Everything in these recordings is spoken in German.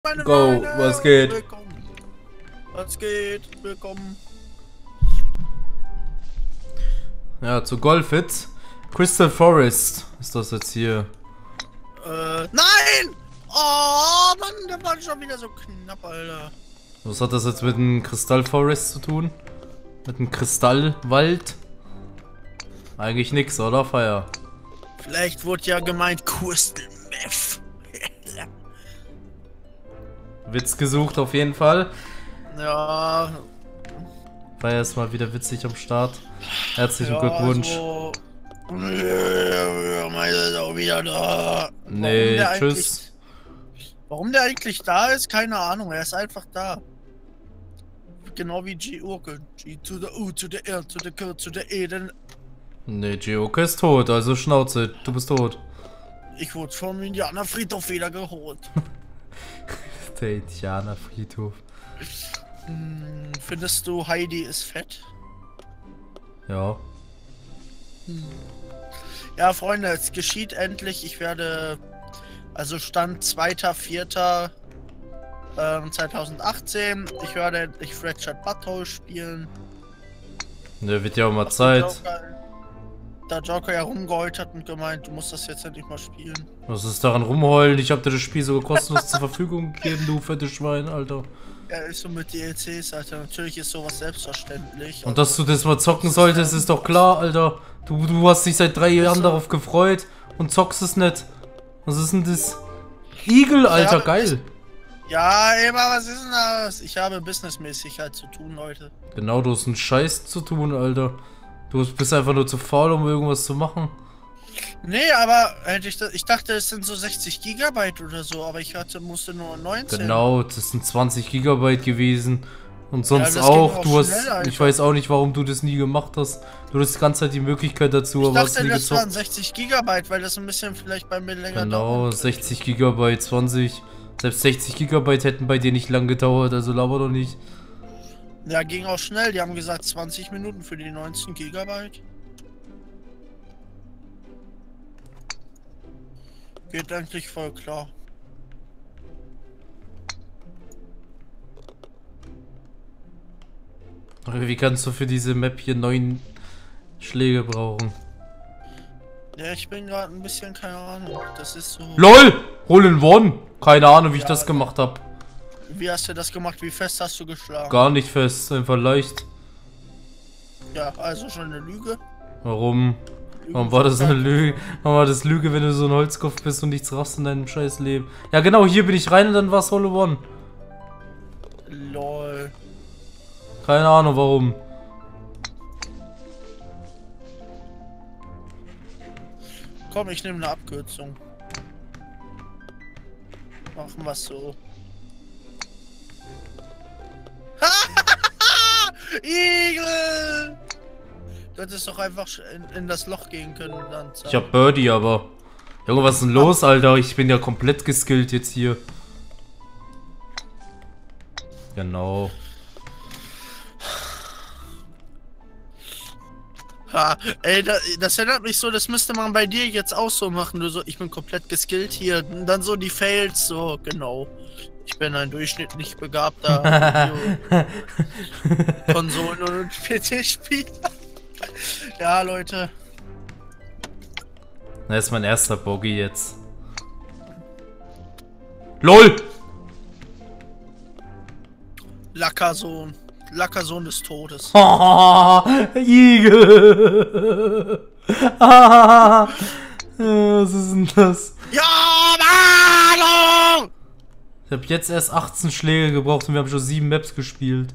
Meine Go, Leute, was geht? Willkommen. Was geht? Willkommen. Ja, zu Golfitz. Crystal Forest ist das jetzt hier. Nein! Oh, Mann, der war schon wieder so knapp, Alter. Was hat das jetzt mit dem Crystal Forest zu tun? Mit dem Kristallwald? Eigentlich nix, oder? Feier. Vielleicht wurde ja gemeint Crystal Meth. Witz gesucht auf jeden Fall. Ja. Feier ist mal wieder witzig am Start. Herzlichen Glückwunsch. So. Meister ist auch wieder da. Nee, tschüss. Warum der eigentlich da ist, keine Ahnung. Er ist einfach da. Genau wie G-Urkel. G to the U, to the R, to the K, to the E. Denn Nee, Geoke ist tot, also Schnauze, du bist tot. ich wurde vom Indianerfriedhof wieder geholt. Der Indianerfriedhof. Findest du Heidi ist fett? Ja. Ja, Freunde, es geschieht endlich. Ich werde, also Stand 2.4.2018. Ich werde endlich Fractured Butthole spielen. Ne, wird ja auch mal Zeit. Da Joker ja rumgeheult hat und gemeint, du musst das jetzt endlich mal spielen. Was ist daran rumheulen? Ich hab dir das Spiel sogar kostenlos zur Verfügung gegeben, du fettes Schwein, Alter. Ja, ist so mit DLCs, Alter. Natürlich ist sowas selbstverständlich. Und dass du das mal zocken solltest, ist doch klar, Alter. Du hast dich seit 3 Jahren darauf gefreut und zockst es nicht. Was ist denn das? Eagle, Alter, geil. Ja, aber was ist denn das? Ich habe businessmäßig halt zu tun, Leute. Genau, du hast einen Scheiß zu tun, Alter. Du bist einfach nur zu faul, um irgendwas zu machen. Nee, aber ich dachte, es sind so 60 Gigabyte oder so, aber ich musste nur 19. Genau, das sind 20 Gigabyte gewesen. Und sonst Ja, auch, schnell, ich weiß auch nicht, warum du das nie gemacht hast. Du hattest die ganze Zeit die Möglichkeit dazu, ich aber hast dachte, nie das gezockt. waren 60 Gigabyte, weil das ein bisschen vielleicht bei mir länger Genau, dauert. 60 Gigabyte, 20. Selbst 60 Gigabyte hätten bei dir nicht lang gedauert, also laber doch nicht. Ja, ging auch schnell. Die haben gesagt 20 Minuten für die 19 Gigabyte. Geht eigentlich voll klar. Wie kannst du für diese Map hier 9 Schläge brauchen? Ja, ich bin gerade ein bisschen, keine Ahnung. Das ist so. LOL! Hole in One! Keine Ahnung, wie ich das gemacht habe. Wie hast du das gemacht? Wie fest hast du geschlagen? Gar nicht fest, einfach leicht. Ja, also schon eine Lüge. Warum? Warum war das eine Lüge? Warum war das Lüge, wenn du so ein Holzkopf bist und nichts raffst in deinem scheiß Leben? Ja genau, hier bin ich rein und dann war's Hole One. Lol. Keine Ahnung warum. Komm, ich nehme eine Abkürzung. Machen wir so. Igel! Du hättest doch einfach in das Loch gehen können und dann. Ich hab Birdie, aber. Junge, was ist denn los, Alter? Ich bin ja komplett geskillt jetzt hier. Genau. Ha, ey, das erinnert mich so, das müsste man bei dir jetzt auch so machen. Du so, ich bin komplett geskillt hier. Und dann so die Fails, so, genau. Ich bin ein durchschnittlich begabter Konsolen- und PC-Spieler. Ja, Leute. Das ist mein erster Bogey jetzt. LOL! Lackersohn. Lackersohn des Todes. Igel! Was ist denn das? Ja, Mann! Ich habe jetzt erst 18 Schläge gebraucht und wir haben schon 7 Maps gespielt.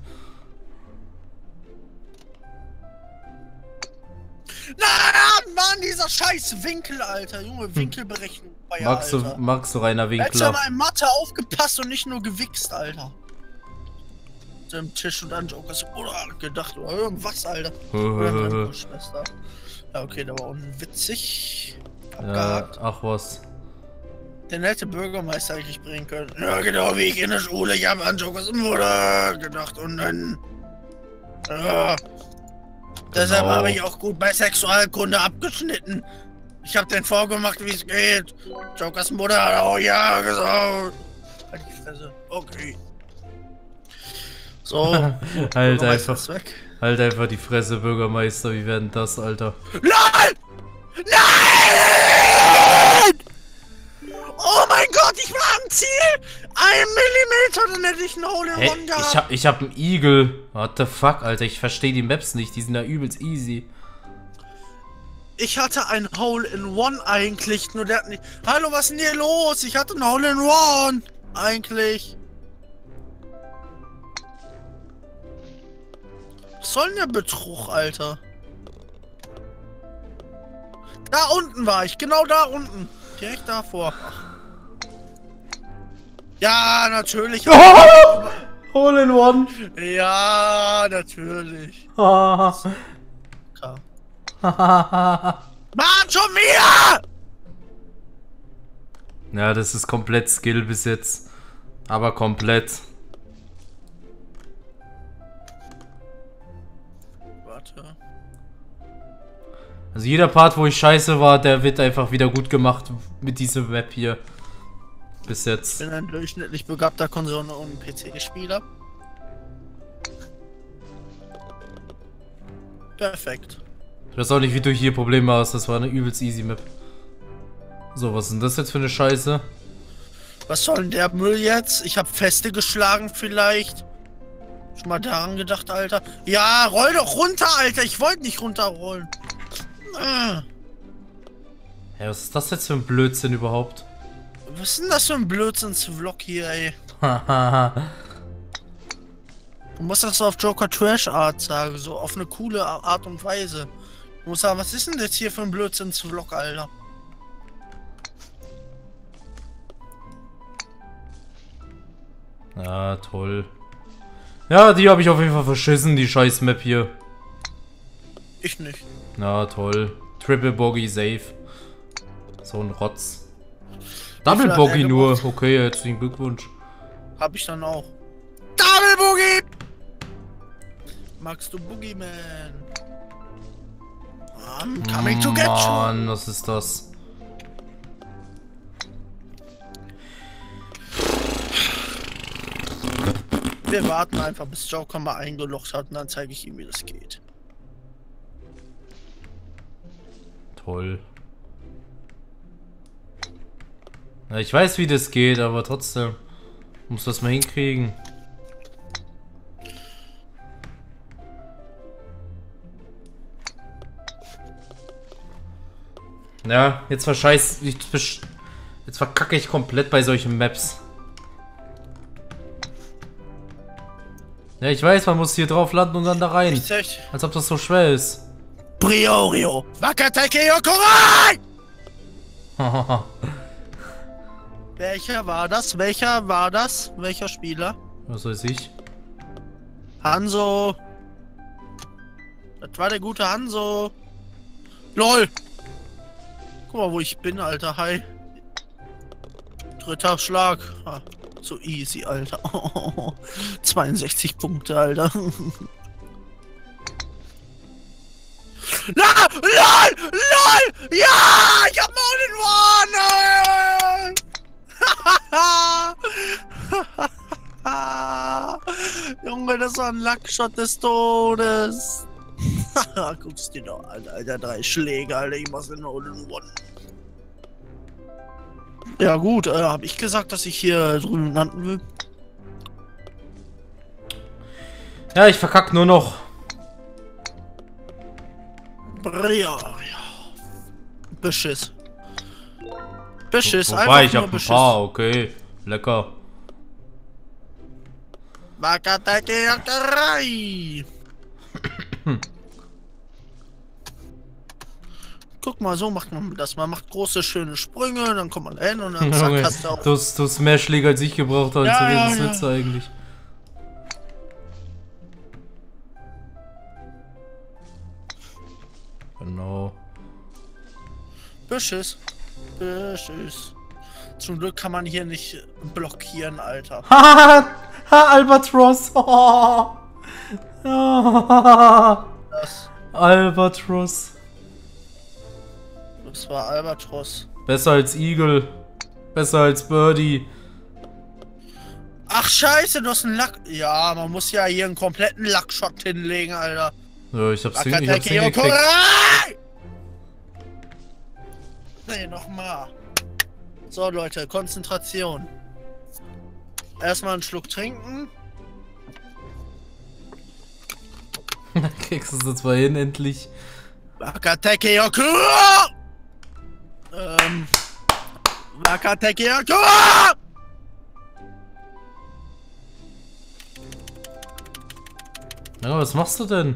Nein, Mann, dieser scheiß Winkel, Alter. Junge, Winkelberechnung. Magst du reiner Hättest du Winkler? mal in Mathe aufgepasst und nicht nur gewichst, Alter. Dem Tisch und dann Jokers oder gedacht oder irgendwas, Alter. Oder deine Schwester. Ja, okay, der war unwitzig. Ja, ach was. Den hätte Bürgermeister eigentlich bringen können. Ja, genau wie ich in der Schule. Ich habe an Jokers Mutter gedacht und dann. Ja. Deshalb habe ich auch gut bei Sexualkunde abgeschnitten. Ich habe den vorgemacht, wie es geht. Jokers Mutter hat auch ja gesagt. Halt die Fresse. Okay. So. Halt Bürgermeister einfach. ist weg. Halt einfach die Fresse, Bürgermeister. Wie werden das, Alter? Nein! Nein! Oh mein Gott, ich war am Ziel! 1 Millimeter, dann hätte ich einen Hole in Hey, One gehabt. ich hab einen Eagle. What the fuck, Alter? Ich verstehe die Maps nicht. Die sind ja übelst easy. Ich hatte ein Hole in One eigentlich, nur der hat nicht... Hallo, was ist denn hier los? Ich hatte ein Hole in One! Eigentlich. Was soll denn der Betrug, Alter? Da unten war ich, genau da unten. Direkt davor. Ja, natürlich. Hole in One. Ja, natürlich. Ah. Klar. Mann, schon wieder! Ja, das ist komplett Skill bis jetzt. Aber komplett. Warte. Also jeder Part, wo ich scheiße war, der wird einfach wieder gut gemacht mit diesem Map hier. Bis jetzt. Ich bin ein durchschnittlich begabter Konsole- und PC-Spieler. Perfekt. Ich weiß auch nicht, wie du hier Probleme hast. Das war eine übelst easy Map. So, was ist denn das jetzt für eine Scheiße? Was soll denn der Müll jetzt? Ich habe Feste geschlagen vielleicht. Schon mal daran gedacht, Alter. Ja, roll doch runter, Alter. Ich wollte nicht runterrollen. Ja, was ist das jetzt für ein Blödsinn überhaupt? Was ist denn das für ein Blödsinns-Vlog hier, ey? Hahaha. Du musst das so auf Joker Trash Art sagen, so auf eine coole Art und Weise. Du musst sagen, was ist denn jetzt hier für ein Blödsinns-Vlog, Alter? Ja, toll. Ja, die habe ich auf jeden Fall verschissen, die scheiß Map hier. Ich nicht. Na, toll. Triple Bogey safe. So ein Rotz. Double Bogey nur. Okay, herzlichen Glückwunsch. Hab ich dann auch. Double Boogie! Magst du Boogeyman? I'm coming to get you! Mann, was ist das? Wir warten einfach, bis Joker mal eingelocht hat und dann zeige ich ihm, wie das geht. Toll. Ja, ich weiß, wie das geht, aber trotzdem. Muss das mal hinkriegen. Ja, jetzt jetzt verkacke ich komplett bei solchen Maps. Ja, ich weiß, man muss hier drauf landen und dann da rein. Richtig. Als ob das so schwer ist. Briorio! Wakatake Yokorai! Welcher war das? Welcher war das? Welcher Spieler? Was weiß ich? Hanzo! Das war der gute Hanzo! LOL! Guck mal, wo ich bin, Alter. Hi. Dritter Schlag. Ah, so easy, Alter. 62 Punkte, Alter. Na, LOL! LOL! Ja! Ich hab All-in-One! Junge, das war ein Luckshot des Todes. Guckst dir doch an, Alter. 3 Schläge, Alter. Ich mach's in All-in-One. Ja gut, hab ich gesagt, dass ich hier drüben landen will? Ja, ich verkack nur noch. Ja. Beschiss. Beschiss, Wobei, ich nur hab ein Beschiss. paar, okay. Lecker. Wakatake Yokorai! Guck mal, so macht man das. Man macht große, schöne Sprünge, dann kommt man hin und dann zack, hast du auch... Du hast mehr Schläge als ich gebraucht habe, Ja, zu ja, reden, ja. Witz eigentlich. Genau. Beschiss. Beschiss. Zum Glück kann man hier nicht blockieren, Alter. Ha, Albatros. Oh. Oh. Das, Albatros. das war Albatros. Besser als Eagle. Besser als Birdie. Ach scheiße, du hast einen Lack... Ja, man muss ja hier einen kompletten Lackshot hinlegen, Alter. Ja, ich hab's Wakateki hingekriegt. Yokurai! Nee, nochmal. So, Leute, Konzentration. Erstmal einen Schluck trinken. Kriegst du es jetzt mal hin, endlich. Wakateki Yokurai! Wakateki Yokurai! Ja, was machst du denn?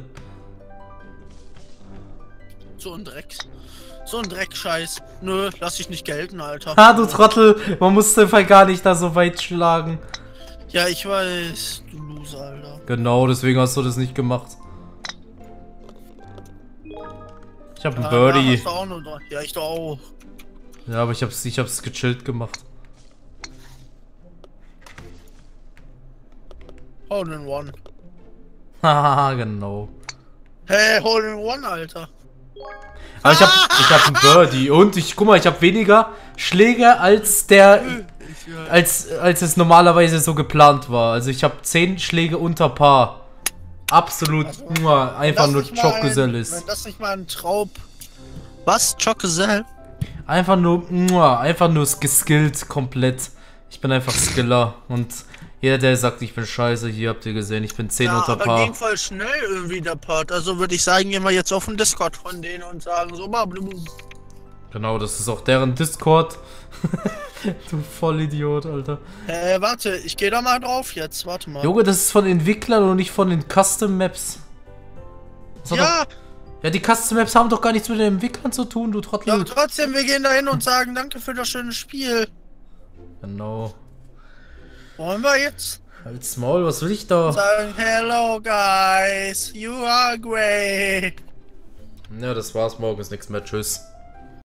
So ein Dreckscheiß. Nö, lass dich nicht gelten, Alter. Ah, du Trottel! Man muss den Fall gar nicht da so weit schlagen. Ja, ich weiß, du Loser, Alter. Genau, deswegen hast du das nicht gemacht. Ich hab einen Birdie. Hast du auch noch, ja, ich doch auch. Ja, aber ich hab's gechillt gemacht. Hole in One. Haha, genau. Hey, Hole in One, Alter. Aber ich hab einen Birdie und guck mal, ich habe weniger Schläge als als es normalerweise so geplant war. Also ich habe 10 Schläge unter Paar. Absolut, einfach nur Chockgesell ist. Wenn das nicht mal ein Traub... Was? Chockgesell? Einfach nur geskillt komplett. Ich bin einfach Skiller und jeder, der sagt, ich bin scheiße, hier habt ihr gesehen, ich bin 10 unter aber Paar. ging voll schnell irgendwie der Part. Also würde ich sagen, gehen wir jetzt auf den Discord von denen und sagen so, Genau, das ist auch deren Discord. Du Vollidiot, Alter. Warte, ich gehe da mal drauf jetzt, warte mal. Junge, das ist von Entwicklern und nicht von den Custom Maps. Ja! Ja, die Custom Maps haben doch gar nichts mit den Entwicklern zu tun, du Trottel. Ja, trotzdem, wir gehen da hin und sagen, danke für das schöne Spiel. Genau. Wollen wir jetzt? Halt's Maul, was will ich da? Sagen, hello guys, you are great. Ja, das war's, morgen ist nichts mehr, tschüss.